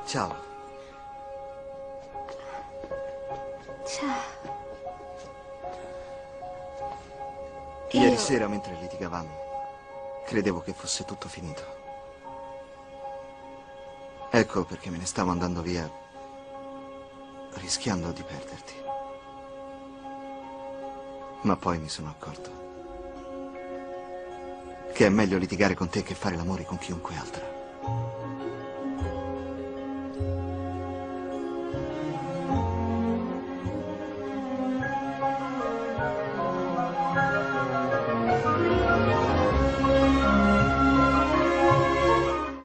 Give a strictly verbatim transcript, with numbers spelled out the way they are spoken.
Ciao. Ciao. Ieri Io... sera, mentre litigavamo, credevo che fosse tutto finito. Ecco perché me ne stavo andando via, rischiando di perderti. Ma poi mi sono accorto che è meglio litigare con te che fare l'amore con chiunque altro.